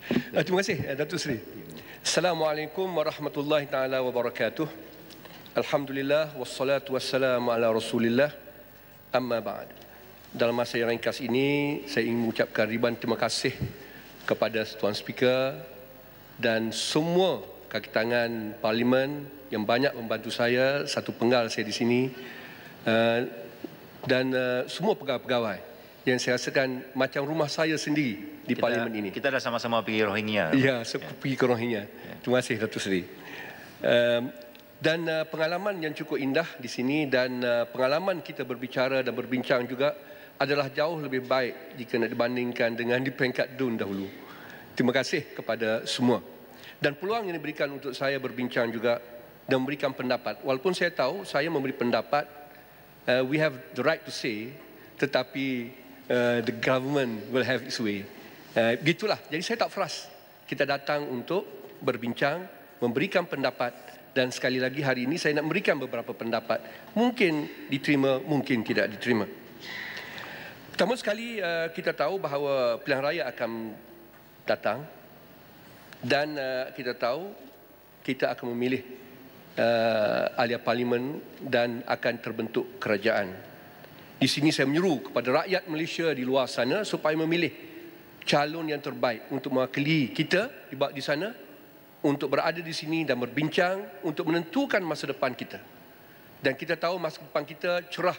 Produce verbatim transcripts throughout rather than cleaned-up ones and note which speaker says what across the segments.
Speaker 1: Uh, terima kasih, Datuk Seri. Assalamualaikum warahmatullahi taala wabarakatuh. Alhamdulillah wassalatu wassalamu ala Rasulillah. Amma ba'd. Dalam masa yang ringkas ini, saya ingin mengucapkan ribuan terima kasih kepada Tuan Speaker dan semua kaki tangan Parlimen yang banyak membantu saya, satu penggal saya di sini, uh, dan uh, semua pegawai-pegawai yang saya rasakan macam rumah saya sendiri di
Speaker 2: kita,
Speaker 1: Parlimen ini.
Speaker 2: Kita dah sama-sama pergi Rohingya.
Speaker 1: Ya, saya ya. pergi ke Rohingya. Ya. Terima kasih, Datuk Seri. Um, dan uh, pengalaman yang cukup indah di sini dan uh, pengalaman kita berbicara dan berbincang juga adalah jauh lebih baik jika nak dibandingkan dengan di peringkat D U N dahulu. Terima kasih kepada semua. Dan peluang yang diberikan untuk saya berbincang juga dan memberikan pendapat. Walaupun saya tahu saya memberi pendapat, uh, we have the right to say, tetapi Uh, the government will have its way. Uh, begitulah. Jadi saya tak frust. Kita datang untuk berbincang, memberikan pendapat, dan sekali lagi hari ini saya nak memberikan beberapa pendapat. Mungkin diterima, mungkin tidak diterima. Pertama sekali uh, kita tahu bahawa pilihan raya akan datang dan uh, kita tahu kita akan memilih uh, ahli parlimen dan akan terbentuk kerajaan. Di sini saya menyeru kepada rakyat Malaysia di luar sana supaya memilih calon yang terbaik untuk mewakili kita di sana, untuk berada di sini dan berbincang untuk menentukan masa depan kita. Dan kita tahu masa depan kita cerah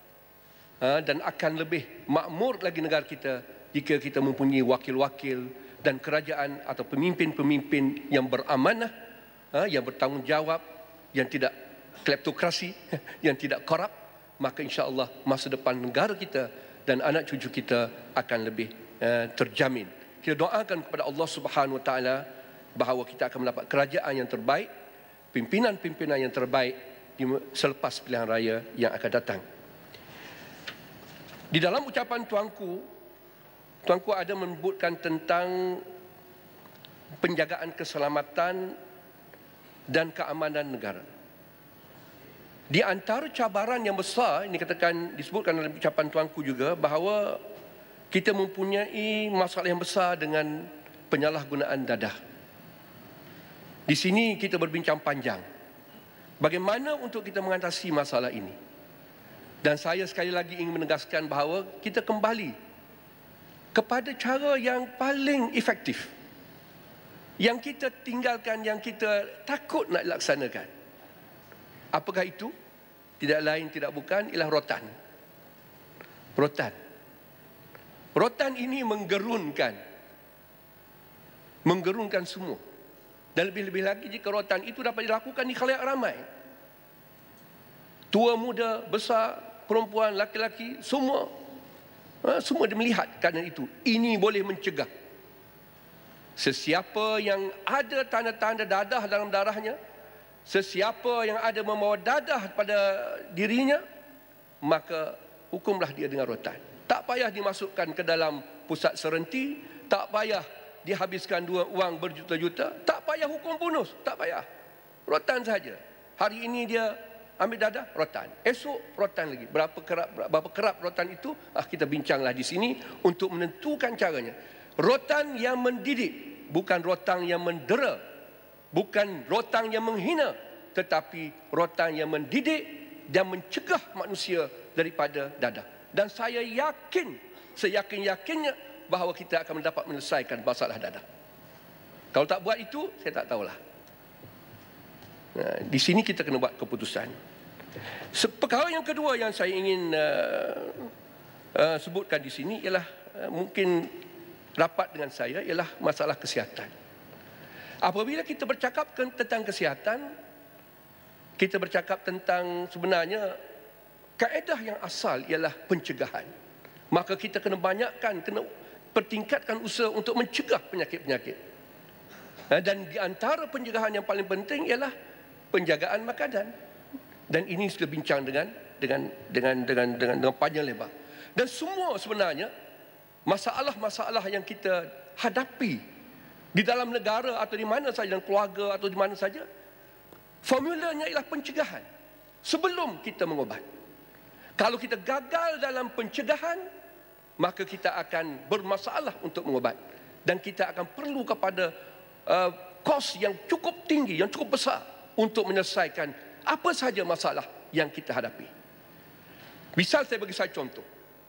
Speaker 1: dan akan lebih makmur lagi negara kita jika kita mempunyai wakil-wakil dan kerajaan atau pemimpin-pemimpin yang beramanah, yang bertanggungjawab, yang tidak kleptokrasi, yang tidak korup. Maka insya-Allah masa depan negara kita dan anak cucu kita akan lebih uh, terjamin. Kita doakan kepada Allah Subhanahu Wa Taala bahawa kita akan mendapat kerajaan yang terbaik, pimpinan-pimpinan yang terbaik selepas pilihan raya yang akan datang. Di dalam ucapan tuanku, tuanku ada menyebutkan tentang penjagaan keselamatan dan keamanan negara. Di antara cabaran yang besar, ini katakan disebutkan dalam ucapan tuanku juga, bahawa kita mempunyai masalah yang besar dengan penyalahgunaan dadah. Di sini kita berbincang panjang bagaimana untuk kita mengatasi masalah ini. Dan saya sekali lagi ingin menegaskan bahawa kita kembali kepada cara yang paling efektif, yang kita tinggalkan, yang kita takut nak laksanakan. Apakah itu? Tidak lain, tidak bukan, ialah rotan. Rotan. Rotan ini menggerunkan. Menggerunkan semua. Dan lebih-lebih lagi jika rotan itu dapat dilakukan di khalayak ramai. Tua, muda, besar, perempuan, laki-laki, semua. Semua dia melihat kerana itu. Ini boleh mencegah. Sesiapa yang ada tanda-tanda dadah dalam darahnya, sesiapa yang ada membawa dadah pada dirinya, maka hukumlah dia dengan rotan. Tak payah dimasukkan ke dalam pusat serenti, tak payah dihabiskan dua uang berjuta-juta, tak payah hukum bunuh, tak payah. Rotan saja. Hari ini dia ambil dadah, rotan. Esok rotan lagi. Berapa kerap berapa kerap rotan itu? Ah, kita bincanglah di sini untuk menentukan caranya. Rotan yang mendidik, bukan rotan yang mendera. Bukan rotan yang menghina, tetapi rotan yang mendidik dan mencegah manusia daripada dadah. Dan saya yakin, seyakin-yakinnya bahawa kita akan mendapat menyelesaikan masalah dadah. Kalau tak buat itu, saya tak tahulah. Nah, di sini kita kena buat keputusan. Perkara yang kedua yang saya ingin uh, uh, sebutkan di sini ialah uh, mungkin rapat dengan saya ialah masalah kesihatan. Apabila kita bercakap tentang kesihatan, kita bercakap tentang sebenarnya kaedah yang asal ialah pencegahan. Maka kita kena banyakkan, kena pertingkatkan usaha untuk mencegah penyakit-penyakit. Dan di antara pencegahan yang paling penting ialah penjagaan makanan. Dan ini sudah bincang dengan dengan dengan dengan dengan, dengan panjang lebar. Dan semua sebenarnya masalah-masalah yang kita hadapi di dalam negara atau di mana saja, dalam keluarga atau di mana saja, formulanya ialah pencegahan sebelum kita mengubat. Kalau kita gagal dalam pencegahan, maka kita akan bermasalah untuk mengubat. Dan kita akan perlu kepada uh, kos yang cukup tinggi, yang cukup besar untuk menyelesaikan apa sahaja masalah yang kita hadapi. Misal saya bagi saya contoh.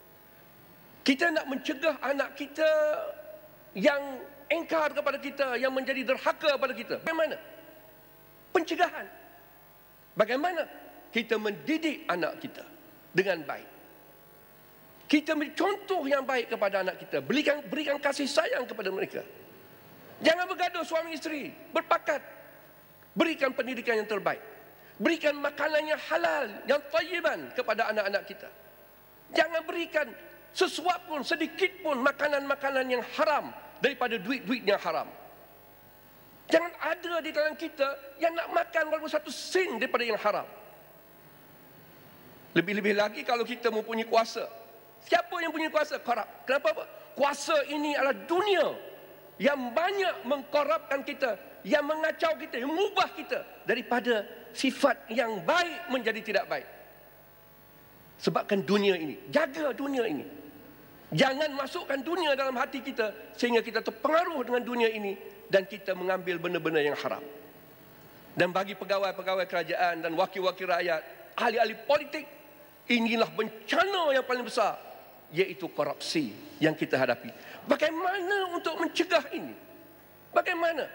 Speaker 1: Kita nak mencegah anak kita yang engkar kepada kita, yang menjadi derhaka kepada kita. Bagaimana? Pencegahan. Bagaimana kita mendidik anak kita dengan baik. Kita beri contoh yang baik kepada anak kita. Berikan, berikan kasih sayang kepada mereka. Jangan bergaduh suami isteri. Berpakat. Berikan pendidikan yang terbaik. Berikan makanan yang halal, yang tayyiban kepada anak-anak kita. Jangan berikan sesuap pun, sedikit pun makanan-makanan yang haram daripada duit-duit yang haram. Jangan ada di dalam kita yang nak makan walaupun satu sen daripada yang haram. Lebih-lebih lagi kalau kita mempunyai kuasa. Siapa yang punya kuasa? Korup. Kenapa? Kuasa ini adalah dunia yang banyak mengkorupkan kita, yang mengacau kita, yang mengubah kita daripada sifat yang baik menjadi tidak baik. Sebabkan dunia ini, jaga dunia ini. Jangan masukkan dunia dalam hati kita sehingga kita terpengaruh dengan dunia ini dan kita mengambil benda-benda yang haram. Dan bagi pegawai-pegawai kerajaan dan wakil-wakil rakyat, ahli-ahli politik, inilah bencana yang paling besar, iaitu korupsi yang kita hadapi. Bagaimana untuk mencegah ini? Bagaimana?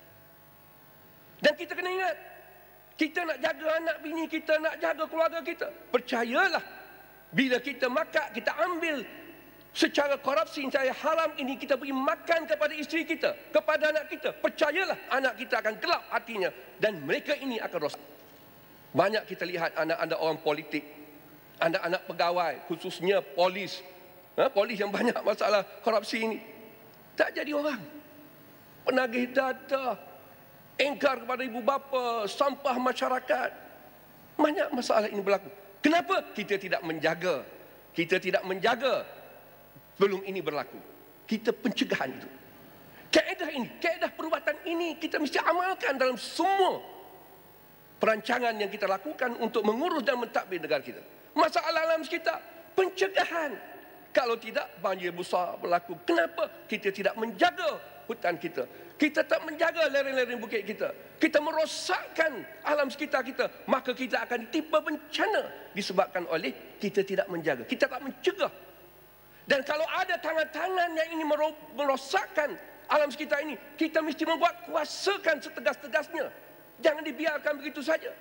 Speaker 1: Dan kita kena ingat, kita nak jaga anak bini kita, nak jaga keluarga kita. Percayalah, bila kita makan, kita ambil secara korupsi, secara haram ini, kita beri makan kepada isteri kita, kepada anak kita. Percayalah, anak kita akan gelap hatinya dan mereka ini akan rosak. Banyak kita lihat anak-anak orang politik, anak-anak pegawai, khususnya polis, ha, polis yang banyak masalah korupsi ini, tak jadi orang. Penagih dadah, engkar kepada ibu bapa, sampah masyarakat. Banyak masalah ini berlaku. Kenapa? Kita tidak menjaga. Kita tidak menjaga sebelum ini berlaku. Kita pencegahan itu. Kaedah ini, kaedah perubatan ini kita mesti amalkan dalam semua perancangan yang kita lakukan untuk mengurus dan mentadbir negara kita. Masalah alam sekitar, pencegahan. Kalau tidak, banjir besar berlaku. Kenapa? Kita tidak menjaga hutan kita. Kita tak menjaga lereng-lereng bukit kita. Kita merosakkan alam sekitar kita. Maka kita akan ditimpa bencana disebabkan oleh kita tidak menjaga. Kita tak mencegah. Dan kalau ada tangan-tangan yang ingin merosakkan alam sekitar ini, kita mesti membuat kuasakan setegas-tegasnya. Jangan dibiarkan begitu saja.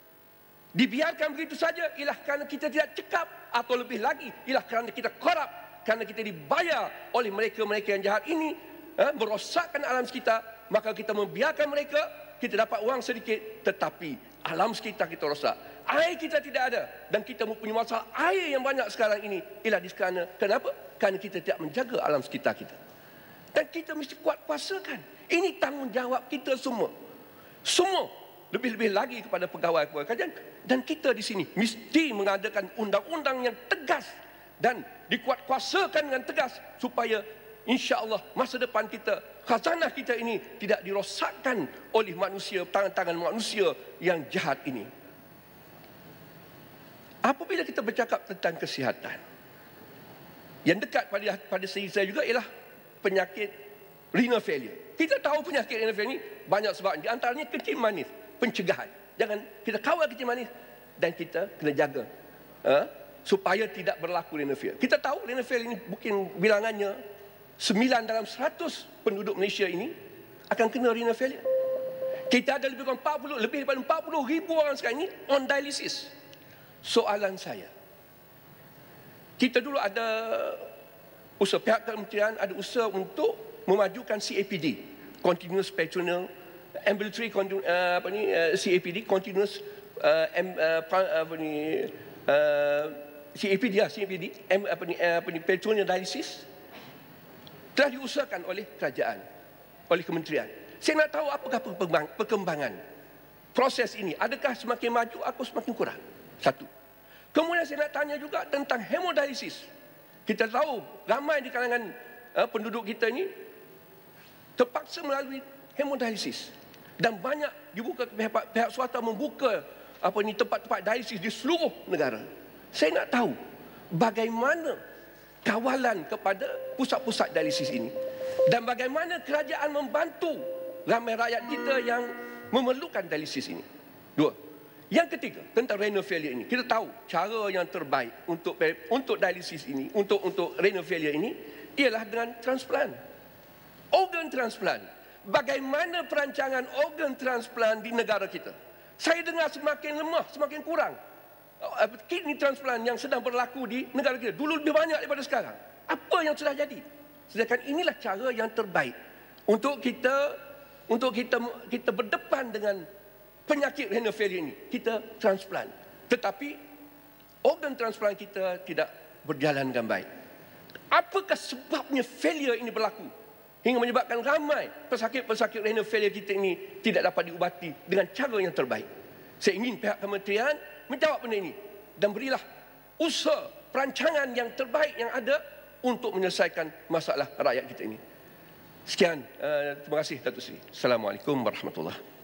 Speaker 1: Dibiarkan begitu saja ialah kerana kita tidak cekap, atau lebih lagi ialah kerana kita korup, kerana kita dibayar oleh mereka-mereka yang jahat ini, eh, merosakkan alam sekitar. Maka kita membiarkan mereka, kita dapat wang sedikit, tetapi alam sekitar kita rosak. Air kita tidak ada dan kita mempunyai masalah air yang banyak sekarang ini ialah diskerana kenapa? Kerana kita tidak menjaga alam sekitar kita. Dan kita mesti kuat kuasakan. Ini tanggungjawab kita semua. Semua. Lebih-lebih lagi kepada pegawai-pegawai kerajaan. Dan kita di sini mesti mengadakan undang-undang yang tegas dan dikuatkuasakan dengan tegas supaya insya-Allah masa depan kita, khazanah kita ini tidak dirosakkan oleh manusia, tangan-tangan manusia yang jahat ini. Apabila kita bercakap tentang kesihatan, yang dekat pada pada diri saya juga ialah penyakit renal failure. Kita tahu penyakit renal failure ini banyak sebab, di antaranya kencing manis. Pencegahan. Jangan kita kawal kencing manis dan kita kena jaga ha, supaya tidak berlaku renal failure. Kita tahu renal failure ini mungkin bilangannya sembilan dalam seratus penduduk Malaysia ini akan kena renal failure. Kita ada lebih kurang empat puluh, lebih daripada empat puluh ribu orang sekarang ini on dialysis. Soalan saya, kita dulu ada usaha, pihak kementerian ada usaha untuk memajukan C A P D, Continuous Peritoneal Ambulatory uh, apa ni uh, C A P D, Continuous uh, um, uh, apa ni uh, C A P D ya, C A P D um, apa ni uh, apa ni Peritoneal Dialysis telah diusahakan oleh kerajaan, oleh kementerian. Saya nak tahu apakah perkembangan proses ini. Adakah semakin maju atau semakin kurang? Satu. Kemudian saya nak tanya juga tentang hemodialisis. Kita tahu ramai di kalangan uh, penduduk kita ini terpaksa melalui hemodialisis. Dan banyak dibuka, pihak, pihak swasta membuka apa ni tempat-tempat dialisis di seluruh negara. Saya nak tahu bagaimana kawalan kepada pusat-pusat dialisis ini. Dan bagaimana kerajaan membantu ramai rakyat kita yang memerlukan dialisis ini. Dua. Yang ketiga, tentang renal failure ini. Kita tahu cara yang terbaik untuk untuk dialisis ini, untuk untuk renal failure ini ialah dengan transplant. Organ transplant. Bagaimana perancangan organ transplant di negara kita? Saya dengar semakin lemah, semakin kurang. Kidney transplant yang sedang berlaku di negara kita dulu lebih banyak daripada sekarang. Apa yang sudah jadi? Sedangkan inilah cara yang terbaik untuk kita untuk kita kita berdepan dengan penyakit renal failure ini. Kita transplant. Tetapi organ transplant kita tidak berjalan dengan baik. Apakah sebabnya failure ini berlaku hingga menyebabkan ramai pesakit-pesakit renal failure kita ini tidak dapat diubati dengan cara yang terbaik? Saya ingin pihak kementerian menjawab benda ini dan berilah usaha perancangan yang terbaik yang ada untuk menyelesaikan masalah rakyat kita ini. Sekian, uh, terima kasih Datuk Seri. Assalamualaikum warahmatullahi wabarakatuh.